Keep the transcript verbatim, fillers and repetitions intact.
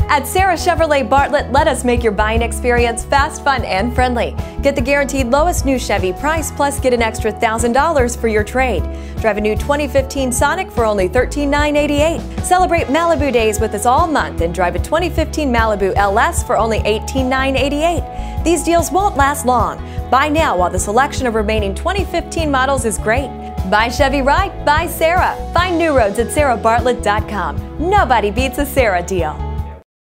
At Sarah Chevrolet Bartlett, let us make your buying experience fast, fun, and friendly. Get the guaranteed lowest new Chevy price, plus get an extra one thousand dollars for your trade. Drive a new twenty fifteen Sonic for only thirteen thousand nine hundred eighty-eight dollars. Celebrate Malibu days with us all month and drive a twenty fifteen Malibu L S for only eighteen thousand nine hundred eighty-eight dollars. These deals won't last long. Buy now while the selection of remaining twenty fifteen models is great. Buy Chevy right, buy Sarah. Find new roads at sarah bartlett dot com. Nobody beats a Sarah deal.